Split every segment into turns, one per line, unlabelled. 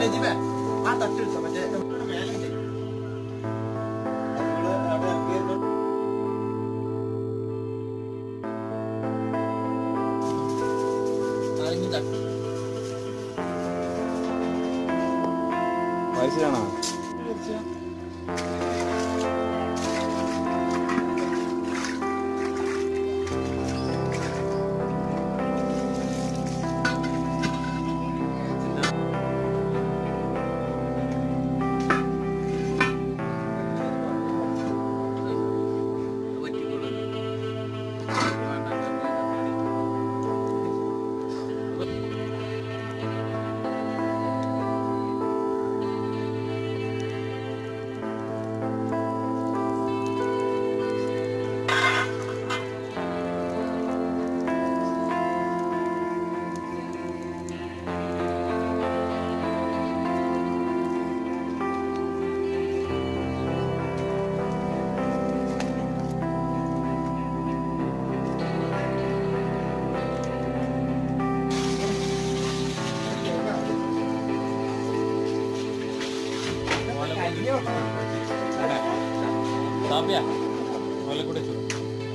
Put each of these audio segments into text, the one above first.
മനസ്സിലാണോ? Tapi ya, boleh kuda tu.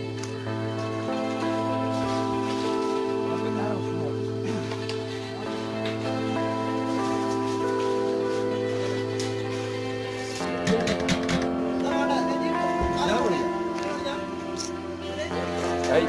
Hai.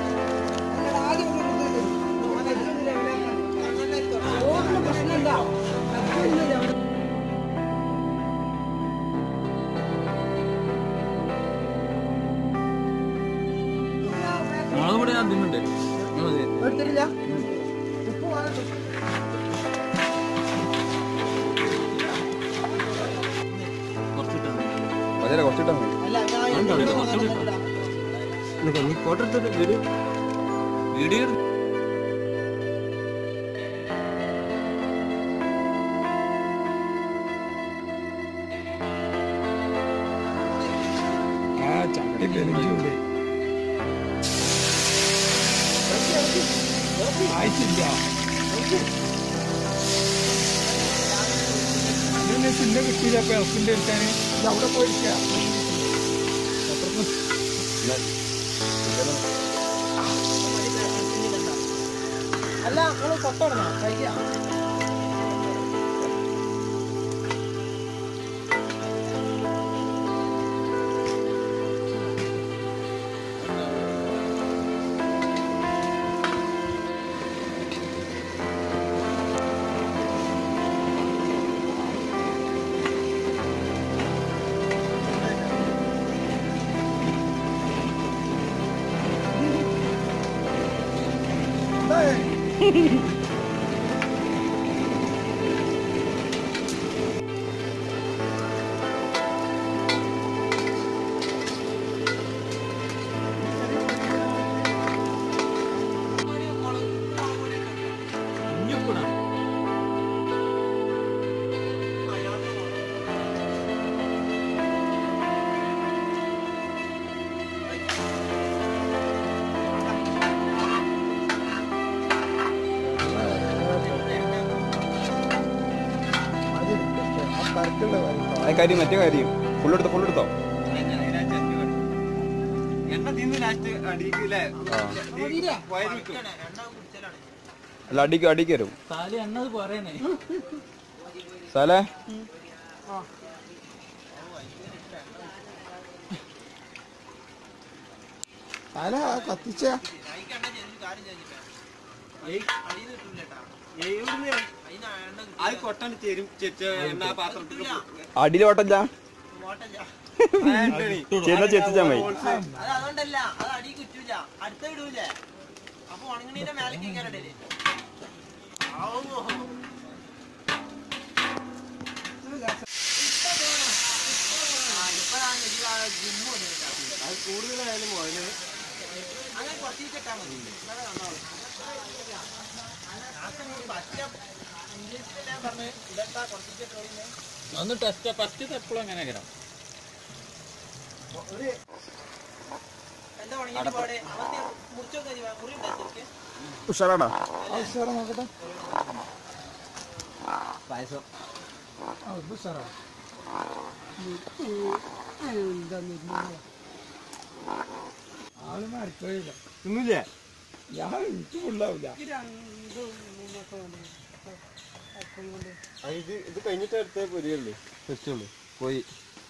കാര്യം മറ്റേ കാര്യം ഫുള്ളെടുത്തോ അല്ല അടിക്ക് വരും സാലേ കത്തിച്ച അടിയിൽ ഓട്ടല്ല ചെത്തിച്ചാ മതി.
അതുകൊണ്ടല്ല അത് അടി കുറ്റൂല അടുത്ത വിടൂലേ അപ്പൊ ഉണങ്ങണീന്റെ മേലേക്ക് കയറണ്ടേ
കൂടുതലായാലും
അങ്ങനെ കുറച്ചിട്ടാ മതി.
ഒന്ന് ടെസ്റ്റ് ഫസ്റ്റ് എപ്പോഴും അങ്ങനെ കിടാം.
ഉഷാറാടാ
പായസം
തിന്നില്ലേ
ഞാൻ എനിക്ക് ഫുള്ളാവില്ല.
ഇത് കഴിഞ്ഞിട്ട് അടുത്ത പൊരിയുള്ളൂ വെച്ചുള്ളൂ പോയി.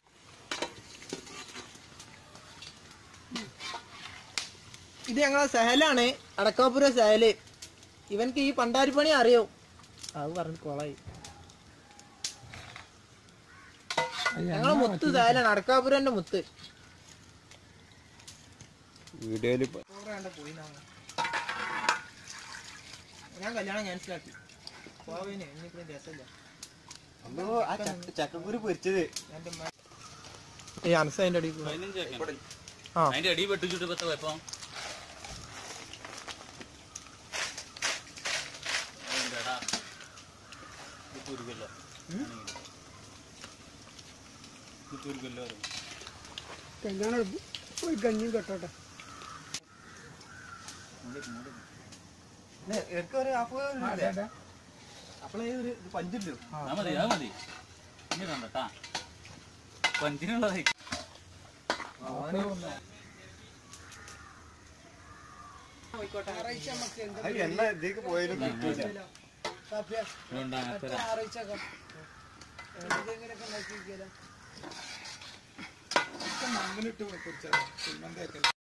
ഇത് ഞങ്ങളെ സഹലാണ്, അടക്കാപ്പുര സഹല്. ഇവൻക്ക് ഈ പണ്ടാരിപ്പണി അറിയോ? അത് പറഞ്ഞു കൊളായി. ഞങ്ങളെ മുത്ത് സഹലാണ്, അടക്കാപുരന്റെ മുത്ത്. വീഡിയോയില് ഞാൻ കല്യാണം ക്യാൻസലാക്കി. പോവേനെ ഇനിയിപ്പോ രസമില്ല. ചക്കക്കുരു പൊരിച്ചത് ഈ അനസ അതിന്റെ അടി
അതിന്റെ അടി വെട്ടിച്ചിട്ട് പത്ത കുഴപ്പം
കല്യാണം പോയി കഞ്ഞിയും കെട്ടോട്ടെ.
അപ്പളേ ഒരു പഞ്ചില്ലോ.
മതി അത് മതി. ഇനി കണ്ടട്ടാ പഞ്ചിനുള്ളതായി
എണ്ണ ഇതിലേക്ക് പോയാലും കിട്ടൂല.
മണ്ണിലിട്ട് പൊരിച്ചാൽ